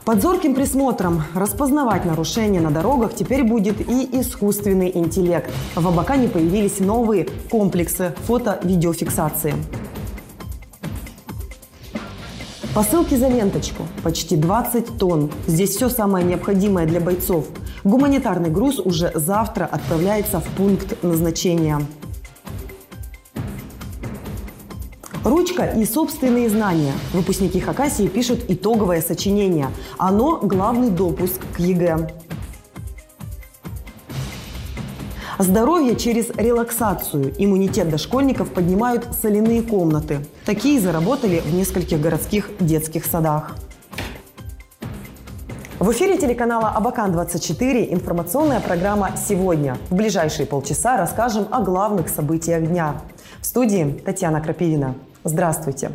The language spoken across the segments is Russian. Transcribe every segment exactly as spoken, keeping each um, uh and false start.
Под зорким присмотром распознавать нарушения на дорогах теперь будет и искусственный интеллект. В Абакане появились новые комплексы фото-видеофиксации. Посылки за ленточку. Почти двадцать тонн. Здесь все самое необходимое для бойцов. Гуманитарный груз уже завтра отправляется в пункт назначения. Ручка и собственные знания. Выпускники Хакасии пишут итоговое сочинение. Оно – главный допуск к ЕГЭ. Здоровье через релаксацию. Иммунитет дошкольников поднимают соляные комнаты. Такие заработали в нескольких городских детских садах. В эфире телеканала Абакан двадцать четыре информационная программа «Сегодня». В ближайшие полчаса расскажем о главных событиях дня. В студии Татьяна Крапивина. Здравствуйте.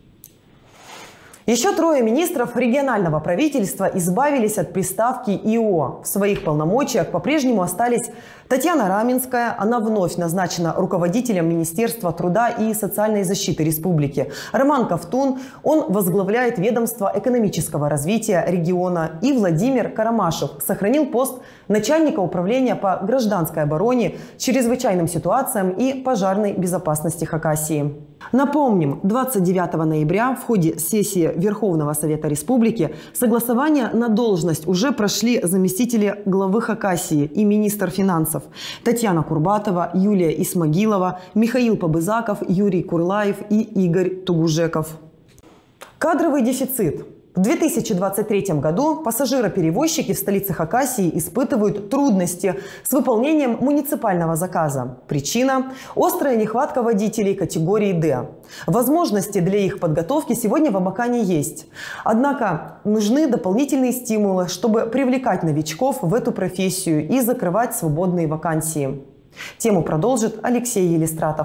Еще трое министров регионального правительства избавились от приставки ИО. В своих полномочиях по-прежнему остались Татьяна Раменская, она вновь назначена руководителем Министерства труда и социальной защиты республики. Роман Ковтун, он возглавляет ведомство экономического развития региона. И Владимир Карамашев сохранил пост начальника управления по гражданской обороне, чрезвычайным ситуациям и пожарной безопасности Хакасии. Напомним, двадцать девятого ноября в ходе сессии Верховного Совета Республики согласование на должность уже прошли заместители главы Хакасии и министр финансов Татьяна Курбатова, Юлия Исмагилова, Михаил Побызаков, Юрий Курлаев и Игорь Тугужеков. Кадровый дефицит. В две тысячи двадцать третьем году пассажироперевозчики в столице Хакасии испытывают трудности с выполнением муниципального заказа. Причина – острая нехватка водителей категории «Д». Возможности для их подготовки сегодня в Абакане есть. Однако нужны дополнительные стимулы, чтобы привлекать новичков в эту профессию и закрывать свободные вакансии. Тему продолжит Алексей Елистратов.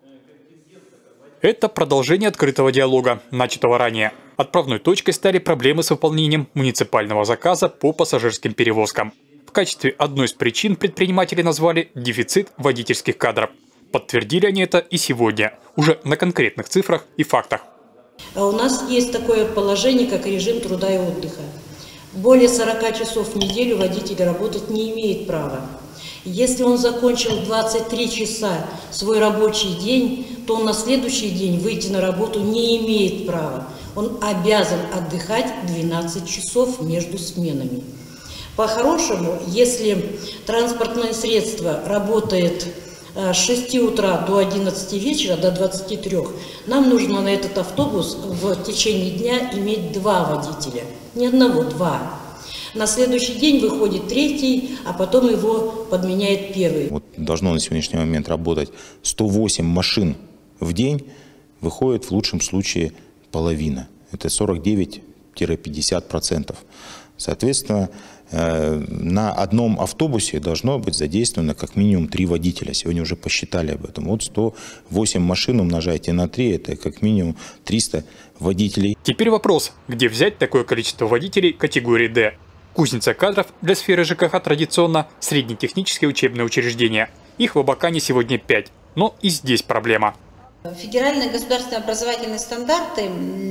Это продолжение открытого диалога, начатого ранее. Отправной точкой стали проблемы с выполнением муниципального заказа по пассажирским перевозкам. В качестве одной из причин предприниматели назвали дефицит водительских кадров. Подтвердили они это и сегодня, уже на конкретных цифрах и фактах. А у нас есть такое положение, как режим труда и отдыха. Более сорока часов в неделю водитель работать не имеет права. Если он закончил двадцать три часа свой рабочий день, то он на следующий день выйти на работу не имеет права. Он обязан отдыхать двенадцать часов между сменами. По-хорошему, если транспортное средство работает с шести утра до одиннадцати вечера, до двадцати трёх, нам нужно на этот автобус в течение дня иметь два водителя. Не одного, два. На следующий день выходит третий, а потом его подменяет первый. Вот должно на сегодняшний момент работать сто восемь машин в день, выходит в лучшем случае половина. Это сорок девять — пятьдесят процентов. Соответственно, на одном автобусе должно быть задействовано как минимум три водителя. Сегодня уже посчитали об этом. Вот сто восемь машин умножайте на три, это как минимум триста водителей. Теперь вопрос, где взять такое количество водителей категории «Д». Кузница кадров для сферы ЖКХ традиционно среднетехнические учебные учреждения. Их в Абакане сегодня пять, но и здесь проблема. Федеральные государственные образовательные стандарты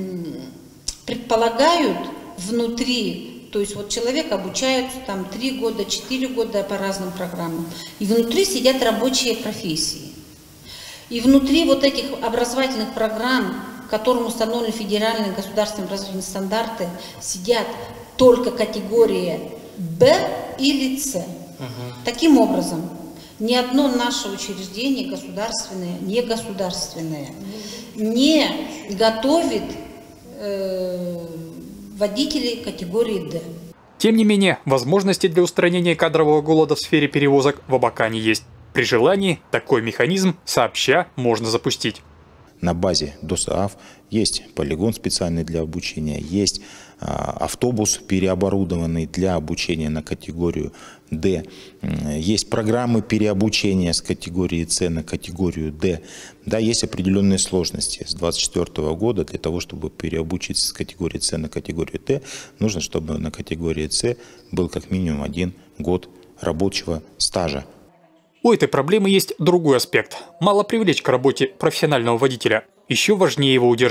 предполагают внутри, то есть вот человек обучается там три года, четыре года по разным программам, и внутри сидят рабочие профессии. И внутри вот этих образовательных программ, которым установлены федеральные государственные образовательные стандарты, сидят только категория Б или С. Угу. Таким образом, ни одно наше учреждение государственное, не государственное, не готовит э, водителей категории Д. Тем не менее, возможности для устранения кадрового голода в сфере перевозок в Абакане есть. При желании такой механизм сообща можно запустить. На базе ДОСААФ есть полигон специальный для обучения, есть автобус переоборудованный для обучения на категорию Д, есть программы переобучения с категории С на категорию Д. Да, есть определенные сложности. С две тысячи двадцать четвёртого года для того, чтобы переобучиться с категории С на категорию Д, нужно, чтобы на категории С был как минимум один год рабочего стажа. У этой проблемы есть другой аспект. Мало привлечь к работе профессионального водителя. Еще важнее его удержать.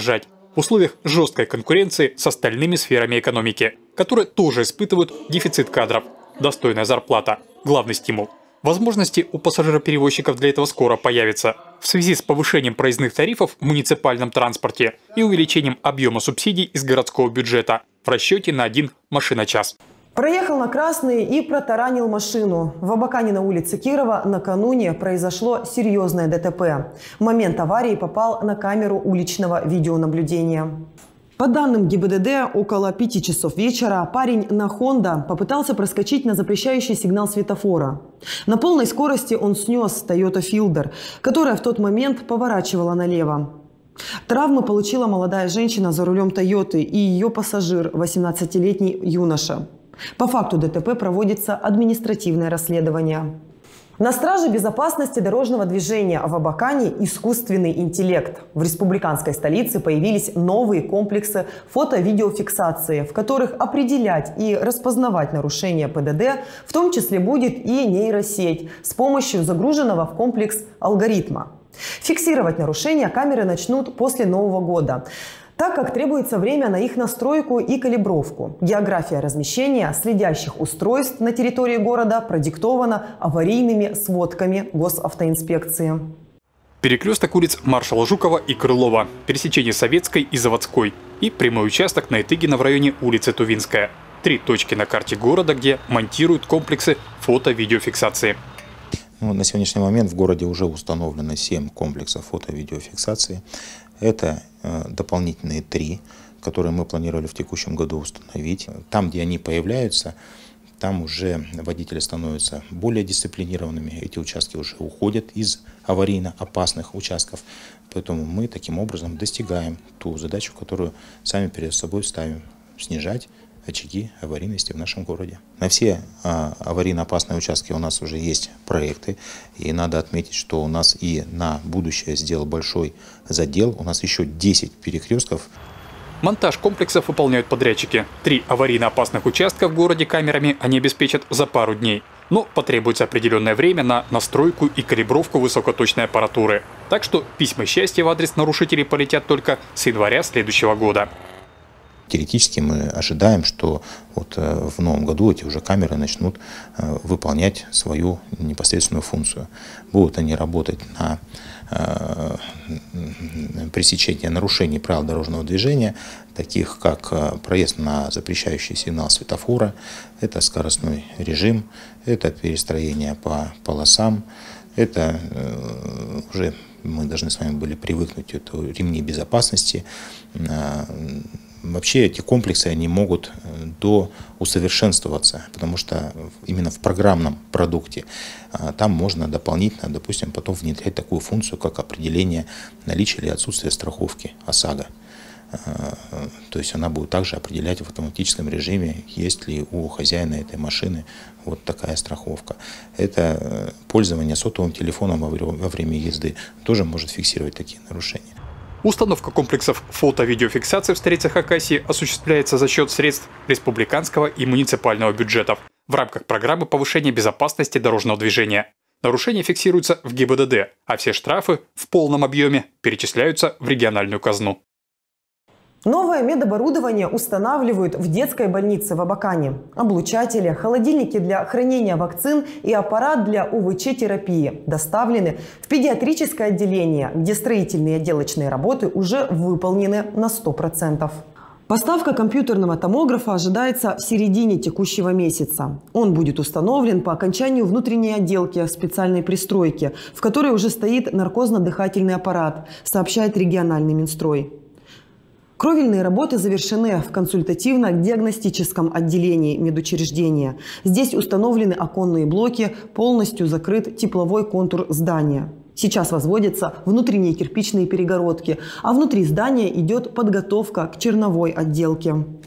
в условиях жесткой конкуренции с остальными сферами экономики, которые тоже испытывают дефицит кадров. Достойная зарплата – главный стимул. Возможности у пассажироперевозчиков для этого скоро появятся. В связи с повышением проездных тарифов в муниципальном транспорте и увеличением объема субсидий из городского бюджета в расчете на один машиночас. Проехал на красный и протаранил машину. В Абакане на улице Кирова накануне произошло серьезное ДТП. Момент аварии попал на камеру уличного видеонаблюдения. По данным ГИБДД, около пяти часов вечера парень на «Хонда» попытался проскочить на запрещающий сигнал светофора. На полной скорости он снес Toyota Fielder, которая в тот момент поворачивала налево. Травмы получила молодая женщина за рулем «Тойоты» и ее пассажир, восемнадцатилетний юноша. По факту ДТП проводится административное расследование. На страже безопасности дорожного движения в Абакане искусственный интеллект. В республиканской столице появились новые комплексы фото-видеофиксации, в которых определять и распознавать нарушения ПДД, в том числе будет и нейросеть с помощью загруженного в комплекс алгоритма. Фиксировать нарушения камеры начнут после Нового года, так как требуется время на их настройку и калибровку. География размещения следящих устройств на территории города продиктована аварийными сводками госавтоинспекции. Перекресток улиц Маршала Жукова и Крылова, пересечение Советской и Заводской и прямой участок на Итыгина в районе улицы Тувинская. Три точки на карте города, где монтируют комплексы фото-видеофиксации. Ну, на сегодняшний момент в городе уже установлено семь комплексов фото-видеофиксации. Это э, дополнительные три, которые мы планировали в текущем году установить. Там, где они появляются, там уже водители становятся более дисциплинированными. Эти участки уже уходят из аварийно опасных участков. Поэтому мы таким образом достигаем ту задачу, которую сами перед собой ставим – снижать очаги аварийности в нашем городе. На все а, аварийно опасные участки у нас уже есть проекты. И надо отметить, что у нас и на будущее сделал большой задел. У нас еще десять перекрестков. Монтаж комплексов выполняют подрядчики. Три аварийно опасных участка в городе камерами они обеспечат за пару дней. Но потребуется определенное время на настройку и калибровку высокоточной аппаратуры. Так что письма счастья в адрес нарушителей полетят только с января следующего года. Теоретически мы ожидаем, что вот в новом году эти уже камеры начнут выполнять свою непосредственную функцию. Будут они работать на пресечение нарушений правил дорожного движения, таких как проезд на запрещающий сигнал светофора, это скоростной режим, это перестроение по полосам, это уже мы должны с вами были привыкнуть, это ремни безопасности. Вообще эти комплексы они могут доусовершенствоваться, потому что именно в программном продукте там можно дополнительно, допустим, потом внедрять такую функцию, как определение наличия или отсутствия страховки ОСАГО. То есть она будет также определять в автоматическом режиме, есть ли у хозяина этой машины вот такая страховка. Это пользование сотовым телефоном во время езды тоже может фиксировать такие нарушения. Установка комплексов фото-видеофиксации в столицах Хакасии осуществляется за счет средств республиканского и муниципального бюджетов в рамках программы повышения безопасности дорожного движения. Нарушения фиксируются в ГИБДД, а все штрафы в полном объеме перечисляются в региональную казну. Новое медоборудование устанавливают в детской больнице в Абакане. Облучатели, холодильники для хранения вакцин и аппарат для УВЧ-терапии доставлены в педиатрическое отделение, где строительные и отделочные работы уже выполнены на сто процентов. Поставка компьютерного томографа ожидается в середине текущего месяца. Он будет установлен по окончанию внутренней отделки специальной пристройки, в которой уже стоит наркозно-дыхательный аппарат, сообщает региональный Минстрой. Кровельные работы завершены в консультативно-диагностическом отделении медучреждения. Здесь установлены оконные блоки, полностью закрыт тепловой контур здания. Сейчас возводятся внутренние кирпичные перегородки, а внутри здания идет подготовка к черновой отделке.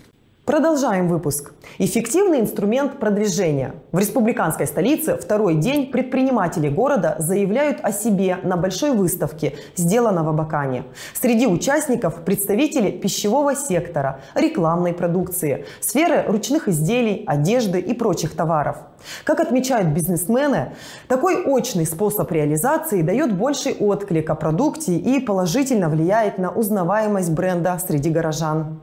Продолжаем выпуск. Эффективный инструмент продвижения. В республиканской столице второй день предприниматели города заявляют о себе на большой выставке «Сделано в Абакане». Среди участников представители пищевого сектора, рекламной продукции, сферы ручных изделий, одежды и прочих товаров. Как отмечают бизнесмены, такой очный способ реализации дает больший отклик о продукте и положительно влияет на узнаваемость бренда среди горожан.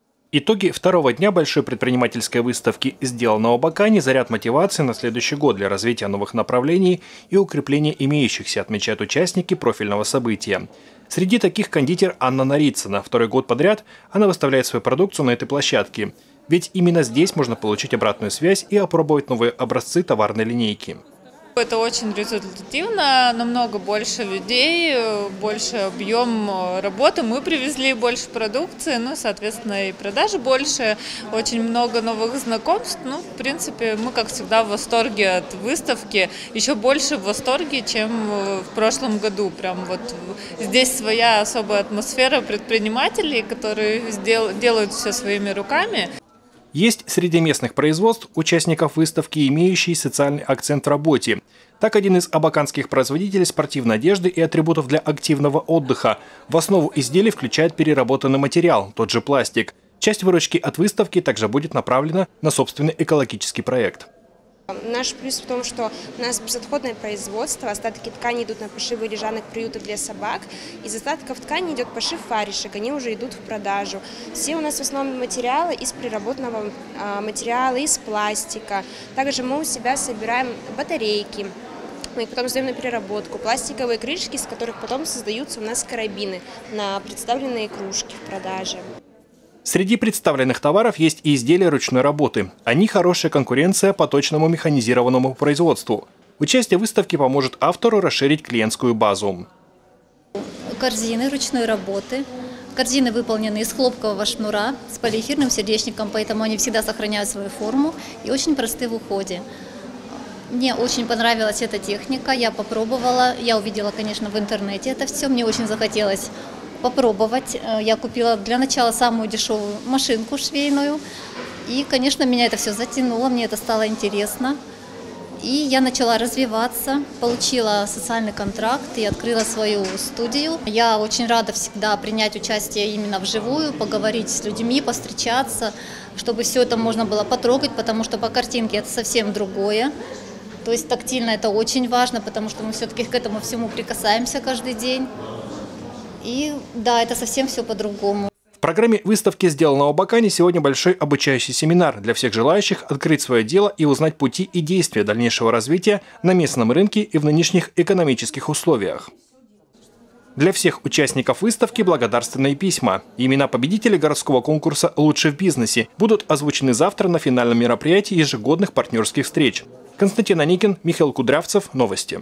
Итоги второго дня большой предпринимательской выставки «Сделано в Абакане» заряд мотивации на следующий год для развития новых направлений и укрепления имеющихся, отмечают участники профильного события. Среди таких кондитер Анна Нарицына. Второй год подряд она выставляет свою продукцию на этой площадке. Ведь именно здесь можно получить обратную связь и опробовать новые образцы товарной линейки. Это очень результативно, намного больше людей, больше объем работы. Мы привезли больше продукции, ну, соответственно, и продажи больше, очень много новых знакомств. Ну, в принципе, мы, как всегда, в восторге от выставки, еще больше в восторге, чем в прошлом году. Прям вот здесь своя особая атмосфера предпринимателей, которые делают все своими руками. Есть среди местных производств участников выставки, имеющие социальный акцент в работе. Так, один из абаканских производителей спортивной одежды и атрибутов для активного отдыха в основу изделий включает переработанный материал, тот же пластик. Часть выручки от выставки также будет направлена на собственный экологический проект. Наш плюс в том, что у нас безотходное производство, остатки ткани идут на пошивы лежанок приютов для собак. Из остатков ткани идет пошив варежек, они уже идут в продажу. Все у нас в основном материалы из переработанного материала, из пластика. Также мы у себя собираем батарейки, мы их потом сдаем на переработку, пластиковые крышки, из которых потом создаются у нас карабины на представленные кружки в продаже. Среди представленных товаров есть и изделия ручной работы. Они хорошая конкуренция по точному механизированному производству. Участие в выставке поможет автору расширить клиентскую базу. Корзины ручной работы. Корзины выполнены из хлопкового шнура с полиэфирным сердечником, поэтому они всегда сохраняют свою форму и очень просты в уходе. Мне очень понравилась эта техника, я попробовала, я увидела, конечно, в интернете это все, мне очень захотелось попробовать. Я купила для начала самую дешевую машинку швейную. И, конечно, меня это все затянуло, мне это стало интересно. И я начала развиваться, получила социальный контракт и открыла свою студию. Я очень рада всегда принять участие именно вживую, поговорить с людьми, повстречаться, чтобы все это можно было потрогать, потому что по картинке это совсем другое. То есть тактильно это очень важно, потому что мы все-таки к этому всему прикасаемся каждый день. И да, это совсем все по-другому. В программе выставки «Сделано в Абакане» сегодня большой обучающий семинар для всех желающих открыть свое дело и узнать пути и действия дальнейшего развития на местном рынке и в нынешних экономических условиях. Для всех участников выставки благодарственные письма. Имена победителей городского конкурса «Лучше в бизнесе» будут озвучены завтра на финальном мероприятии ежегодных партнерских встреч. Константин Аникин, Михаил Кудрявцев. Новости.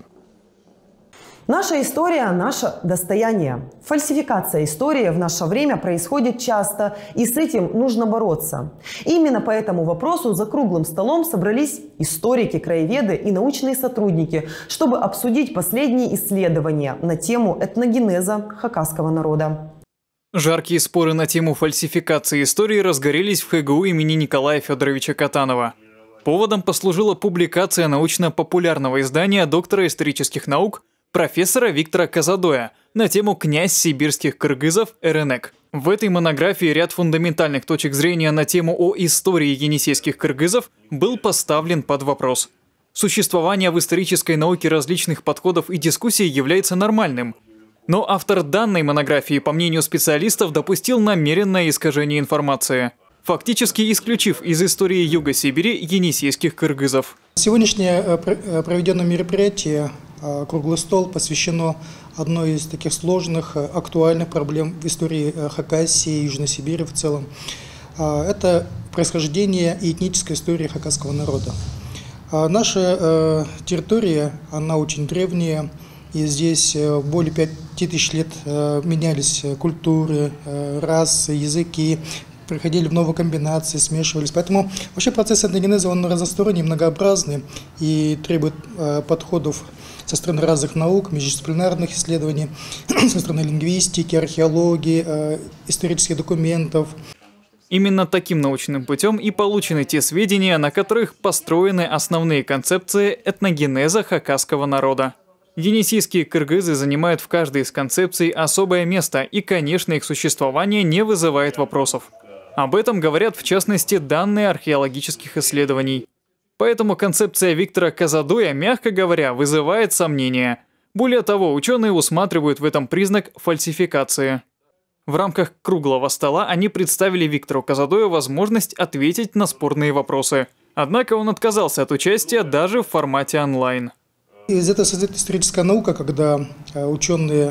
Наша история – наше достояние. Фальсификация истории в наше время происходит часто, и с этим нужно бороться. Именно по этому вопросу за круглым столом собрались историки, краеведы и научные сотрудники, чтобы обсудить последние исследования на тему этногенеза хакасского народа. Жаркие споры на тему фальсификации истории разгорелись в ХГУ имени Николая Федоровича Катанова. Поводом послужила публикация научно-популярного издания доктора исторических наук профессора Виктора Казадоя на тему «Князь сибирских кыргызов Эренек». В этой монографии ряд фундаментальных точек зрения на тему о истории енисейских кыргызов был поставлен под вопрос. Существование в исторической науке различных подходов и дискуссий является нормальным. Но автор данной монографии, по мнению специалистов, допустил намеренное искажение информации, фактически исключив из истории Юга Сибири енисейских кыргызов. Сегодняшнее проведенное мероприятие «Круглый стол» посвящено одной из таких сложных, актуальных проблем в истории Хакасии и Южной Сибири в целом. Это происхождение и этническая история хакасского народа. Наша территория, она очень древняя, и здесь более пяти тысяч лет менялись культуры, расы, языки, приходили в новые комбинации, смешивались. Поэтому вообще процесс этногенеза, он разносторонний, многообразный и требует подходов со стороны разных наук, междисциплинарных исследований, со стороны лингвистики, археологии, исторических документов. Именно таким научным путем и получены те сведения, на которых построены основные концепции этногенеза хакасского народа. Енисейские кыргызы занимают в каждой из концепций особое место, и, конечно, их существование не вызывает вопросов. Об этом говорят, в частности, данные археологических исследований. Поэтому концепция Виктора Казадоя, мягко говоря, вызывает сомнения. Более того, ученые усматривают в этом признак фальсификации. В рамках круглого стола они представили Виктору Казадою возможность ответить на спорные вопросы. Однако он отказался от участия даже в формате онлайн. Из этого создает историческая наука, когда ученые,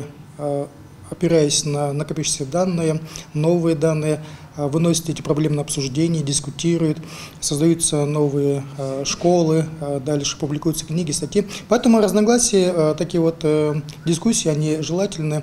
опираясь на накопившиеся данные, новые данные, выносят эти проблемы на обсуждение, дискутируют, создаются новые школы, дальше публикуются книги, статьи. Поэтому разногласия, такие вот дискуссии, они желательны,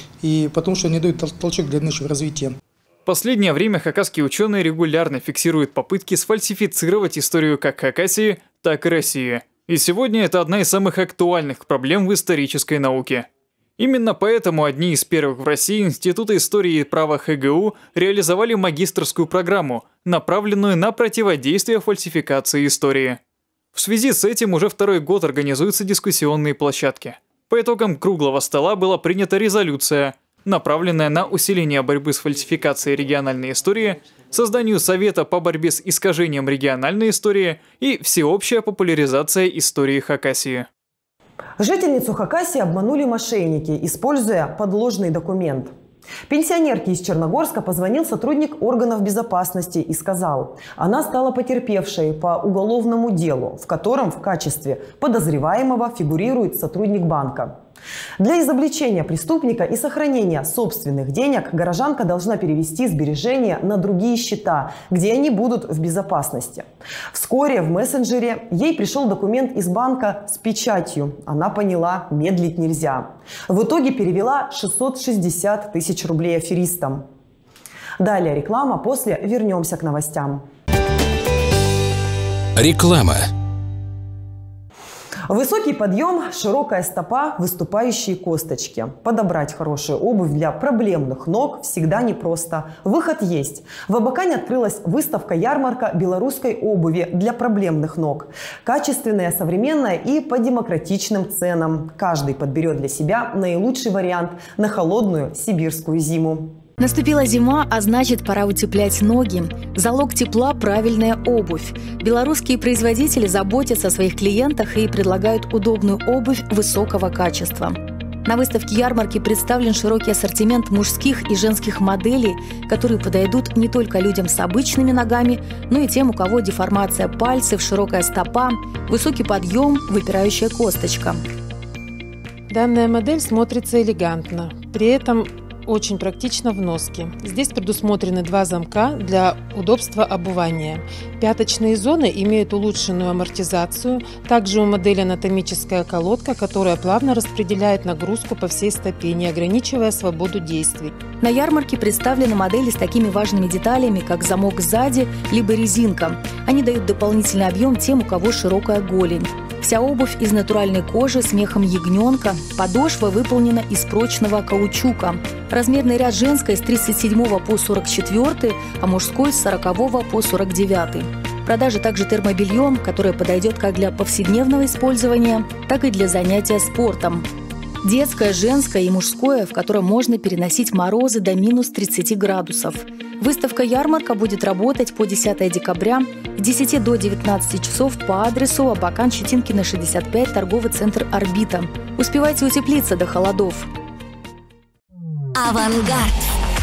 и потому что они дают толчок для дальнейшего развития. В последнее время хакасские ученые регулярно фиксируют попытки сфальсифицировать историю как Хакасии, так и России. И сегодня это одна из самых актуальных проблем в исторической науке. Именно поэтому одни из первых в России Института истории и права ХГУ реализовали магистерскую программу, направленную на противодействие фальсификации истории. В связи с этим уже второй год организуются дискуссионные площадки. По итогам круглого стола была принята резолюция, направленная на усиление борьбы с фальсификацией региональной истории, созданию Совета по борьбе с искажением региональной истории и всеобщая популяризация истории Хакасии. Жительницу Хакасии обманули мошенники, используя подложный документ. Пенсионерке из Черногорска позвонил сотрудник органов безопасности и сказал, она стала потерпевшей по уголовному делу, в котором в качестве подозреваемого фигурирует сотрудник банка. Для изобличения преступника и сохранения собственных денег горожанка должна перевести сбережения на другие счета, где они будут в безопасности. Вскоре в мессенджере ей пришел документ из банка с печатью. Она поняла, медлить нельзя. В итоге перевела шестьсот шестьдесят тысяч рублей аферистам. Далее реклама, после вернемся к новостям. Реклама. Высокий подъем, широкая стопа, выступающие косточки. Подобрать хорошую обувь для проблемных ног всегда непросто. Выход есть. В Абакане открылась выставка-ярмарка белорусской обуви для проблемных ног. Качественная, современная и по демократичным ценам. Каждый подберет для себя наилучший вариант на холодную сибирскую зиму. Наступила зима, а значит, пора утеплять ноги. Залог тепла – правильная обувь. Белорусские производители заботятся о своих клиентах и предлагают удобную обувь высокого качества. На выставке ярмарки представлен широкий ассортимент мужских и женских моделей, которые подойдут не только людям с обычными ногами, но и тем, у кого деформация пальцев, широкая стопа, высокий подъем, выпирающая косточка. Данная модель смотрится элегантно, при этом очень практично в носке. Здесь предусмотрены два замка для удобства обувания. Пяточные зоны имеют улучшенную амортизацию. Также у модели анатомическая колодка, которая плавно распределяет нагрузку по всей стопе, не ограничивая свободу действий. На ярмарке представлены модели с такими важными деталями, как замок сзади, либо резинка. Они дают дополнительный объем тем, у кого широкая голень. Вся обувь из натуральной кожи с мехом ягненка, подошва выполнена из прочного каучука. Размерный ряд женской с тридцать седьмого по сорок четвёртый, а мужской с сорокового по сорок девятый. В продаже также термобелье, которое подойдет как для повседневного использования, так и для занятия спортом. Детское, женское и мужское, в котором можно переносить морозы до минус тридцати градусов. Выставка-ярмарка будет работать по десятое декабря с десяти до девятнадцати часов по адресу Абакан Щетинкина, шестьдесят пять, торговый центр «Орбита». Успевайте утеплиться до холодов. Авангард.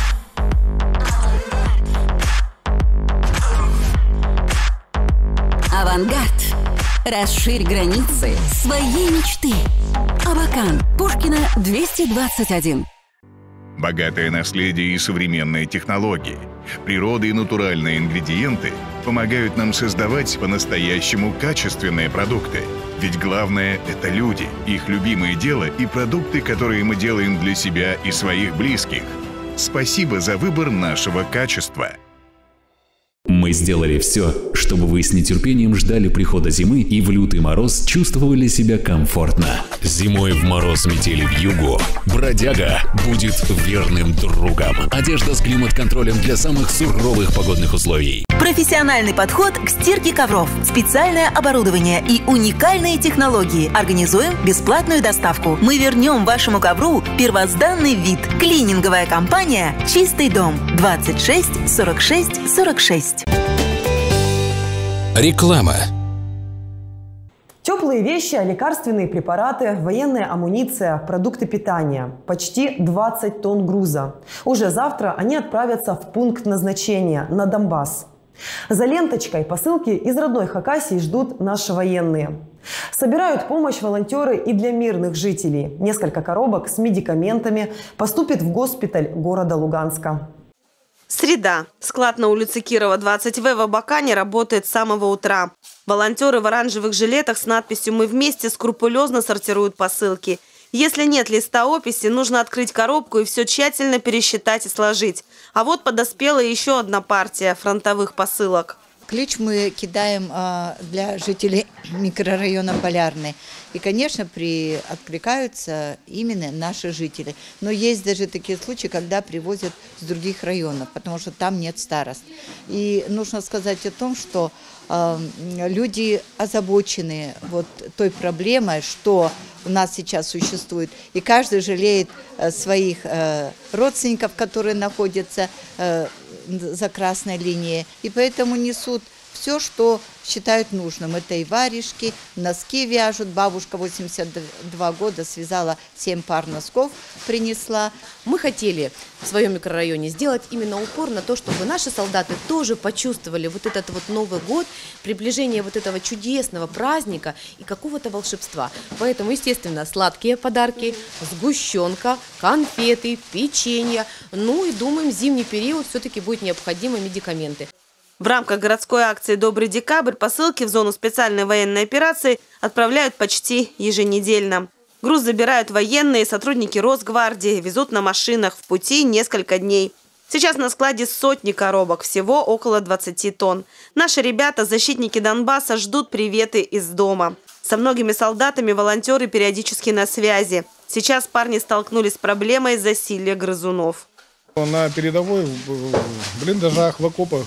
Авангард. Расширь границы своей мечты. Абакан, Пушкина, двести двадцать один. Богатое наследие и современные технологии, природа и натуральные ингредиенты помогают нам создавать по-настоящему качественные продукты. Ведь главное – это люди, их любимое дело и продукты, которые мы делаем для себя и своих близких. Спасибо за выбор нашего качества. Мы Мы сделали все, чтобы вы с нетерпением ждали прихода зимы и в лютый мороз чувствовали себя комфортно. Зимой в мороз, метели, вьюгу бродяга будет верным другом. Одежда с климат-контролем для самых суровых погодных условий. Профессиональный подход к стирке ковров, специальное оборудование и уникальные технологии. Организуем бесплатную доставку. Мы вернем вашему ковру первозданный вид. Клининговая компания «Чистый дом». двадцать шесть сорок шесть сорок шесть. Реклама. Теплые вещи, лекарственные препараты, военная амуниция, продукты питания. Почти двадцать тонн груза. Уже завтра они отправятся в пункт назначения на Донбасс. За ленточкой посылки из родной Хакасии ждут наши военные. Собирают помощь волонтеры и для мирных жителей. Несколько коробок с медикаментами поступит в госпиталь города Луганска. Среда. Склад на улице Кирова, двадцать вэ в Абакане работает с самого утра. Волонтеры в оранжевых жилетах с надписью «Мы вместе» скрупулезно сортируют посылки. Если нет листа описи, нужно открыть коробку и все тщательно пересчитать и сложить. А вот подоспела еще одна партия фронтовых посылок. Ключ мы кидаем а, для жителей микрорайона Полярный. И, конечно, при... откликаются именно наши жители. Но есть даже такие случаи, когда привозят с других районов, потому что там нет старост. И нужно сказать о том, что э, люди озабочены вот той проблемой, что у нас сейчас существует. И каждый жалеет э, своих э, родственников, которые находятся э, за красной линией. И поэтому несут все, что считают нужным. Это и варежки, носки вяжут. Бабушка восемьдесят два года связала семь пар носков, принесла. Мы хотели в своем микрорайоне сделать именно упор на то, чтобы наши солдаты тоже почувствовали вот этот вот Новый год, приближение вот этого чудесного праздника и какого-то волшебства. Поэтому, естественно, сладкие подарки, сгущенка, конфеты, печенье. Ну и думаем, зимний период все-таки будет необходимы медикаменты. В рамках городской акции «Добрый декабрь» посылки в зону специальной военной операции отправляют почти еженедельно. Груз забирают военные, сотрудники Росгвардии, везут на машинах, в пути несколько дней. Сейчас на складе сотни коробок, всего около двадцати тонн. Наши ребята, защитники Донбасса, ждут приветы из дома. Со многими солдатами волонтеры периодически на связи. Сейчас парни столкнулись с проблемой засилья грызунов. На передовой, в блиндажах, в окопах.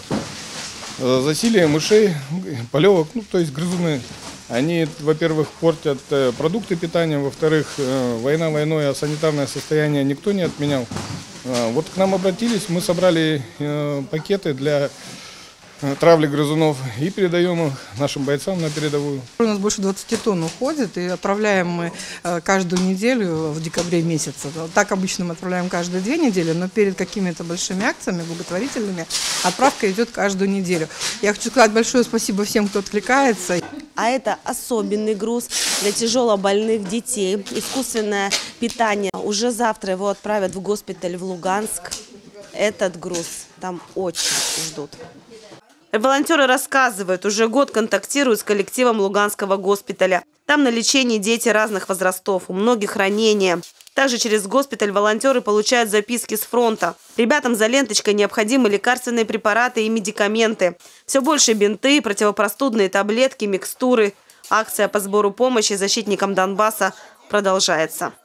Засилие мышей, полевок, ну, то есть грызуны. Они, во-первых, портят продукты питания, во-вторых, война войной, а санитарное состояние никто не отменял. Вот к нам обратились, мы собрали пакеты для травли грызунов и передаем их нашим бойцам на передовую. У нас больше двадцати тонн уходит, и отправляем мы каждую неделю в декабре месяце. Так обычно мы отправляем каждые две недели, но перед какими-то большими акциями, благотворительными, отправка идет каждую неделю. Я хочу сказать большое спасибо всем, кто откликается. А это особенный груз для тяжелобольных детей. Искусственное питание. Уже завтра его отправят в госпиталь в Луганск. Этот груз там очень ждут. Волонтеры рассказывают, уже год контактируют с коллективом Луганского госпиталя. Там на лечении дети разных возрастов, у многих ранения. Также через госпиталь волонтеры получают записки с фронта. Ребятам за ленточкой необходимы лекарственные препараты и медикаменты. Все больше бинты, противопростудные таблетки, микстуры. Акция по сбору помощи защитникам Донбасса продолжается.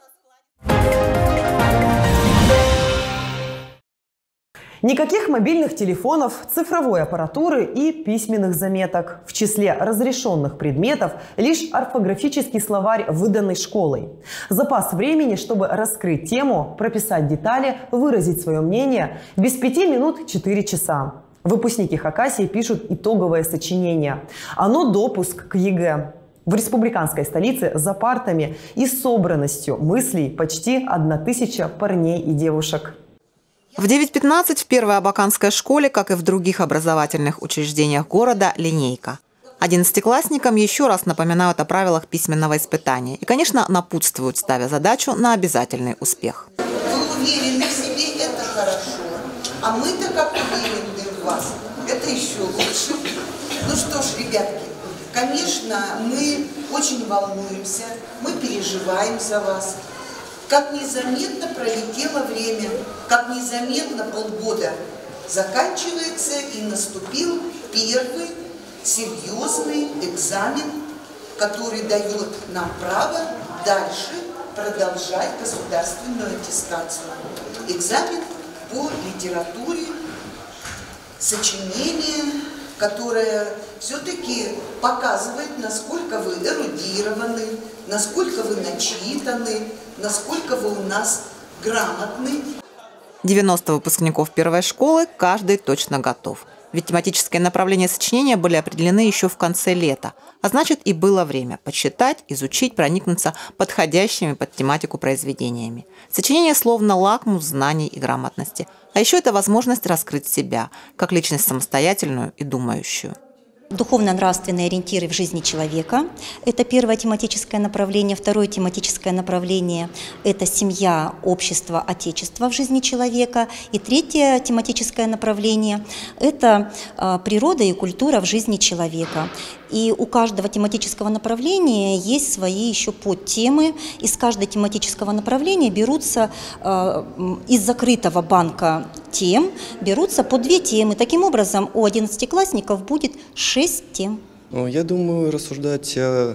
Никаких мобильных телефонов, цифровой аппаратуры и письменных заметок. В числе разрешенных предметов лишь орфографический словарь, выданный школой. Запас времени, чтобы раскрыть тему, прописать детали, выразить свое мнение. Без пяти минут четыре часа. Выпускники Хакасии пишут итоговое сочинение. Оно допуск к ЕГЭ. В республиканской столице за партами и собранностью мыслей почти одна тысяча парней и девушек. В девять пятнадцать в первой абаканской школе, как и в других образовательных учреждениях города, линейка. Одиннадцатиклассникам еще раз напоминают о правилах письменного испытания и, конечно, напутствуют, ставя задачу на обязательный успех. Вы уверены в себе, это хорошо, а мы-то как уверены в вас, это еще лучше. Ну что ж, ребятки, конечно, мы очень волнуемся, мы переживаем за вас. Как незаметно пролетело время, как незаметно полгода заканчивается и наступил первый серьезный экзамен, который дает нам право дальше продолжать государственную аттестацию. Экзамен по литературе, сочинение, которое все-таки показывает, насколько вы эрудированы, насколько вы начитаны, насколько вы у нас грамотны. девяносто выпускников первой школы, каждый точно готов. Ведь тематические направления сочинения были определены еще в конце лета. А значит, и было время подсчитать, изучить, проникнуться подходящими под тематику произведениями. Сочинение словно лакмус знаний и грамотности. А еще это возможность раскрыть себя, как личность самостоятельную и думающую. Духовно-нравственные ориентиры в жизни человека – это первое тематическое направление. Второе тематическое направление – это семья, общество, отечество в жизни человека. И третье тематическое направление – это природа и культура в жизни человека. И у каждого тематического направления есть свои еще подтемы. Из каждого тематического направления берутся э, из закрытого банка тем, берутся по две темы. Таким образом, у одиннадцатиклассников будет шесть тем. Я думаю, рассуждать о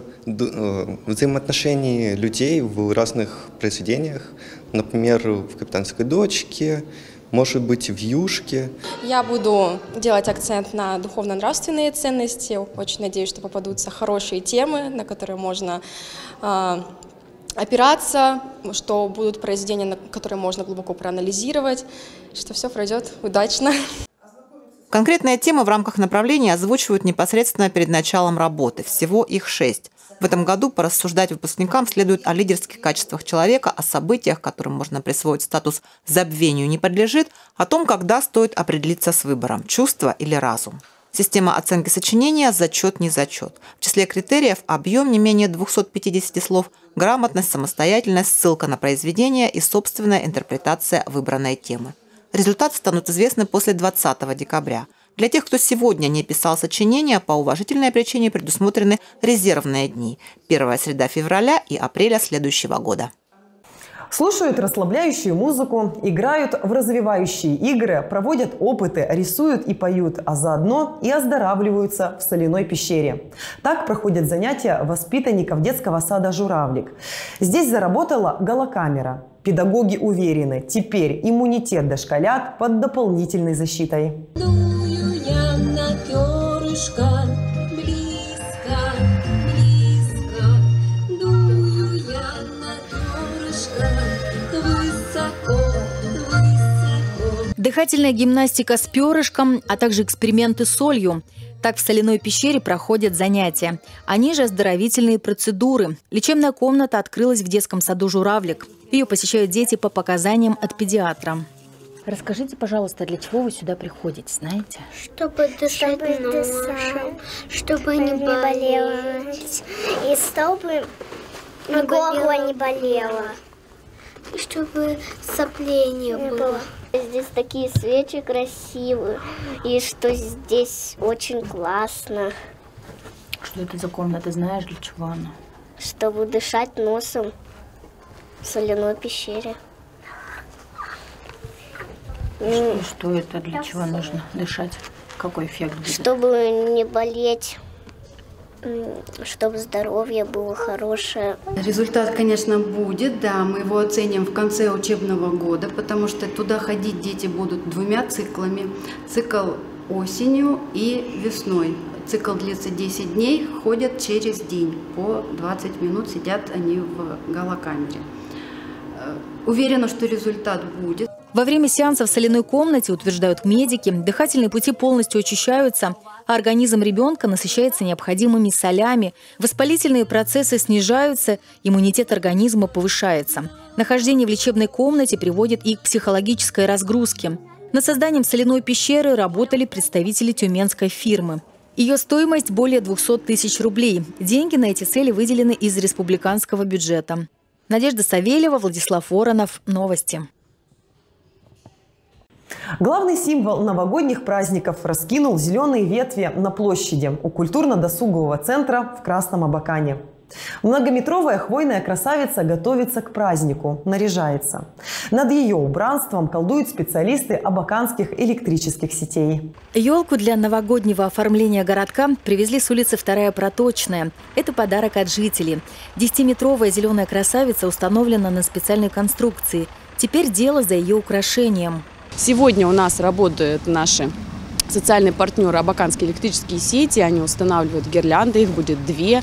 взаимоотношении людей в разных произведениях. Например, в «Капитанской дочке», может быть, в «Юшке». Я буду делать акцент на духовно-нравственные ценности. Очень надеюсь, что попадутся хорошие темы, на которые можно э, опираться, что будут произведения, на которые можно глубоко проанализировать, что все пройдет удачно. Конкретные темы в рамках направления озвучивают непосредственно перед началом работы. Всего их шесть. В этом году порассуждать выпускникам следует о лидерских качествах человека, о событиях, которым можно присвоить статус «забвению не подлежит», о том, когда стоит определиться с выбором – чувство или разум. Система оценки сочинения «зачет, не зачет». В числе критериев – объем не менее двухсот пятидесяти слов, грамотность, самостоятельность, ссылка на произведение и собственная интерпретация выбранной темы. Результаты станут известны после двадцатого декабря. Для тех, кто сегодня не писал сочинения, по уважительной причине предусмотрены резервные дни – первая среда февраля и апреля следующего года. Слушают расслабляющую музыку, играют в развивающие игры, проводят опыты, рисуют и поют, а заодно и оздоравливаются в соляной пещере. Так проходят занятия воспитанников детского сада «Журавлик». Здесь заработала голокамера. Педагоги уверены, теперь иммунитет дошколят под дополнительной защитой. Дую я на перышко, близко, близко. Дую я на перышко, высоко, высоко. Дыхательная гимнастика с перышком, а также эксперименты с солью. Так в соляной пещере проходят занятия. Они же оздоровительные процедуры. Лечебная комната открылась в детском саду «Журавлик». Ее посещают дети по показаниям от педиатра. Расскажите, пожалуйста, для чего вы сюда приходите, знаете? Чтобы дышать носом, чтобы не болеть. И чтобы горло не болело. И чтобы соплей не было. Здесь такие свечи красивые, и что здесь очень классно. Что это за комната, знаешь, для чего она? Чтобы дышать носом в соляной пещере. Что, что это, для чего нужно дышать? Какой эффект будет? Чтобы не болеть, чтобы здоровье было хорошее. Результат, конечно, будет, да, мы его оценим в конце учебного года, потому что туда ходить дети будут двумя циклами. Цикл осенью и весной. Цикл длится десять дней, ходят через день, по двадцать минут сидят они в голокамере. Уверена, что результат будет. Во время сеанса в соляной комнате, утверждают медики, дыхательные пути полностью очищаются, а организм ребенка насыщается необходимыми солями, воспалительные процессы снижаются, иммунитет организма повышается. Нахождение в лечебной комнате приводит и к психологической разгрузке. Над созданием соляной пещеры работали представители тюменской фирмы. Ее стоимость более двухсот тысяч рублей. Деньги на эти цели выделены из республиканского бюджета. Надежда Савельева, Владислав Воронов. Новости. Главный символ новогодних праздников раскинул зеленые ветви на площади у культурно-досугового центра в Красном Абакане. Многометровая хвойная красавица готовится к празднику, наряжается. Над ее убранством колдуют специалисты абаканских электрических сетей. Елку для новогоднего оформления городка привезли с улицы Вторая Проточная. Это подарок от жителей. Десятиметровая зеленая красавица установлена на специальной конструкции. Теперь дело за ее украшением. Сегодня у нас работают наши социальные партнеры абаканские электрические сети. Они устанавливают гирлянды, их будет две.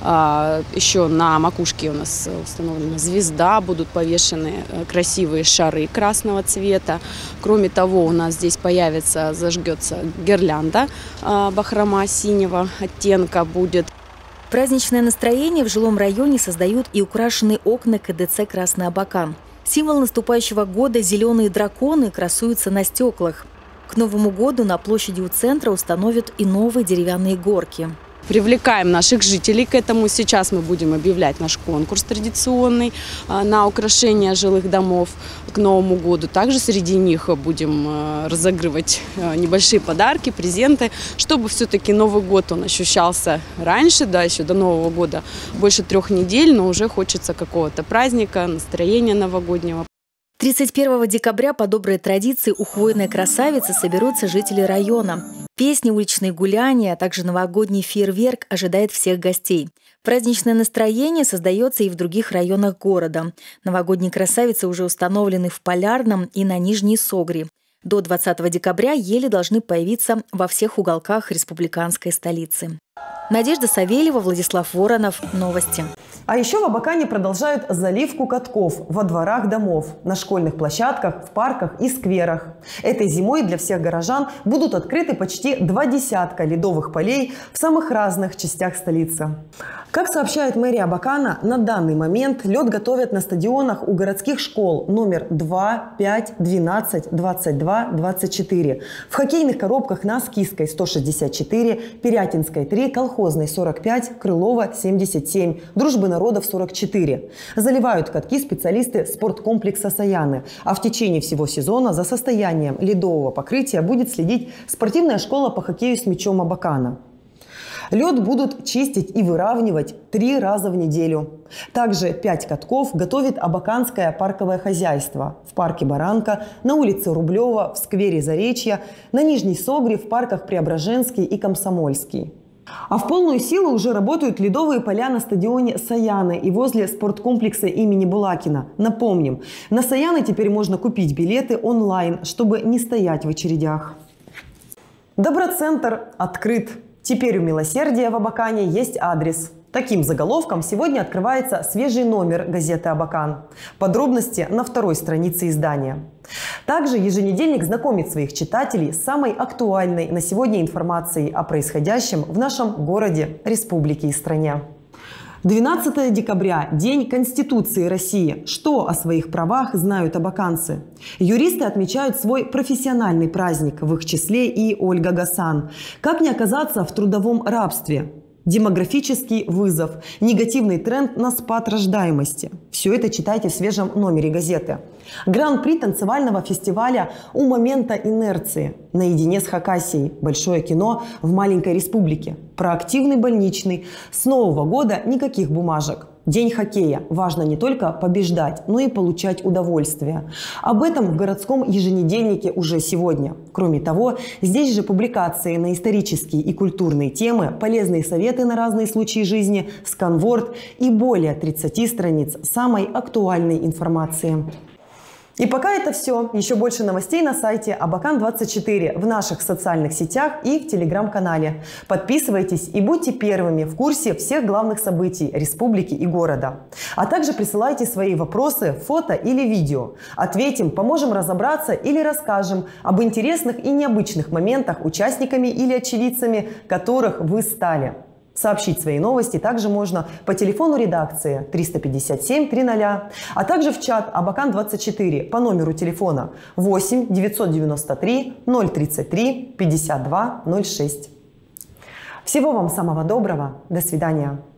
Еще на макушке у нас установлена звезда, будут повешены красивые шары красного цвета. Кроме того, у нас здесь появится, зажгется гирлянда бахрома синего оттенка будет. Праздничное настроение в жилом районе создают и украшенные окна ка дэ цэ «Красный Абакан». Символ наступающего года – зеленые драконы красуются на стеклах. К Новому году на площади у центра установят и новые деревянные горки. Привлекаем наших жителей к этому. Сейчас мы будем объявлять наш конкурс традиционный на украшение жилых домов к Новому году. Также среди них будем разыгрывать небольшие подарки, презенты, чтобы все-таки Новый год он ощущался раньше, да, еще до Нового года больше трех недель, но уже хочется какого-то праздника, настроения новогоднего. тридцать первого декабря по доброй традиции у хвойной красавицы соберутся жители района. Песни, уличные гуляния, а также новогодний фейерверк ожидает всех гостей. Праздничное настроение создается и в других районах города. Новогодние красавицы уже установлены в Полярном и на Нижней Согре. До двадцатого декабря ели должны появиться во всех уголках республиканской столицы. Надежда Савельева, Владислав Воронов. Новости. А еще в Абакане продолжают заливку катков во дворах домов, на школьных площадках, в парках и скверах. Этой зимой для всех горожан будут открыты почти два десятка ледовых полей в самых разных частях столицы. Как сообщает мэрия Абакана, на данный момент лед готовят на стадионах у городских школ номер два, пять, двенадцать, двадцать два, двадцать четыре, в хоккейных коробках на Скисской сто шестьдесят четыре, Пирятинской три, Колхозной сорок пять, Крылова семьдесят семь, Дружбы народов сорок четыре. Заливают катки специалисты спорткомплекса «Саяны», а в течение всего сезона за состоянием ледового покрытия будет следить спортивная школа по хоккею с мячом Абакана. Лед будут чистить и выравнивать три раза в неделю. Также пять катков готовит абаканское парковое хозяйство в парке Баранка, на улице Рублева, в сквере Заречья, на Нижней Согре, в парках Преображенский и Комсомольский. А в полную силу уже работают ледовые поля на стадионе «Саяны» и возле спорткомплекса имени Булакина. Напомним, на «Саяны» теперь можно купить билеты онлайн, чтобы не стоять в очередях. Доброцентр открыт. Теперь у «Милосердия» в Абакане есть адрес. Таким заголовком сегодня открывается свежий номер газеты «Абакан». Подробности на второй странице издания. Также еженедельник знакомит своих читателей с самой актуальной на сегодня информацией о происходящем в нашем городе, республике и стране. двенадцатого декабря – День Конституции России. Что о своих правах знают абаканцы? Юристы отмечают свой профессиональный праздник, в их числе и Ольга Гасан. Как не оказаться в трудовом рабстве? Демографический вызов, негативный тренд на спад рождаемости. Все это читайте в свежем номере газеты. Гран-при танцевального фестиваля «У момента инерции». Наедине с Хакасией. Большое кино в маленькой республике. Проактивный больничный. С Нового года никаких бумажек. День хоккея. Важно не только побеждать, но и получать удовольствие. Об этом в городском еженедельнике уже сегодня. Кроме того, здесь же публикации на исторические и культурные темы, полезные советы на разные случаи жизни, сканворд и более тридцати страниц самой актуальной информации. И пока это все. Еще больше новостей на сайте Абакан двадцать четыре, в наших социальных сетях и в телеграм-канале. Подписывайтесь и будьте первыми в курсе всех главных событий республики и города. А также присылайте свои вопросы, фото или видео. Ответим, поможем разобраться или расскажем об интересных и необычных моментах, участниками или очевидцами которых вы стали. Сообщить свои новости также можно по телефону редакции триста пятьдесят семь триста, а также в чат Абакан двадцать четыре по номеру телефона восемь девятьсот девяносто три ноль тридцать три пятьдесят два ноль шесть. Всего вам самого доброго. До свидания.